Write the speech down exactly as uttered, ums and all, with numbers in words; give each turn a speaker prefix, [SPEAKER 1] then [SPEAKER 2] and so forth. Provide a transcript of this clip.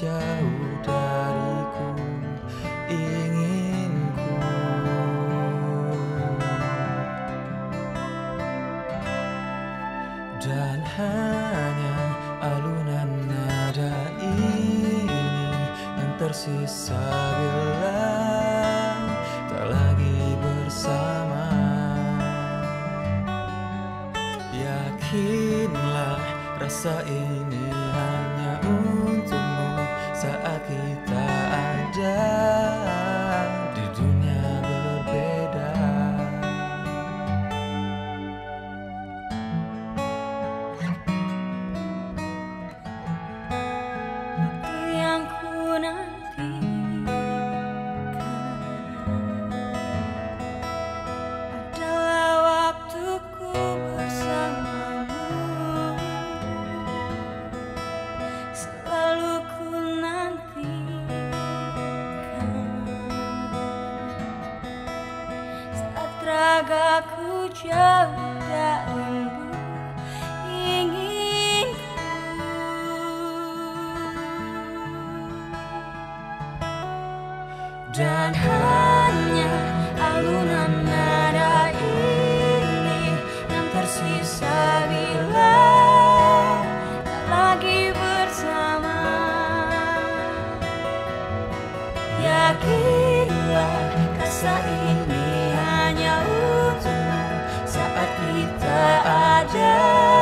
[SPEAKER 1] jauh dariku, inginku. Dan hanya alunan nada ini yang tersisa bila tak lagi bersama. Yakinlah rasa ini hanya untukmu saat kita ada di dunia berbeda.
[SPEAKER 2] Waktu yang ku nantikan adalah waktuku bersamamu. Selalu ku nantikan saat ragaku jauh darimu, inginku. Dan hanya alunan nada ini yang tersisa bila tak lagi bersama. Yakinlah rasa ini hanya untukmu saat kita ada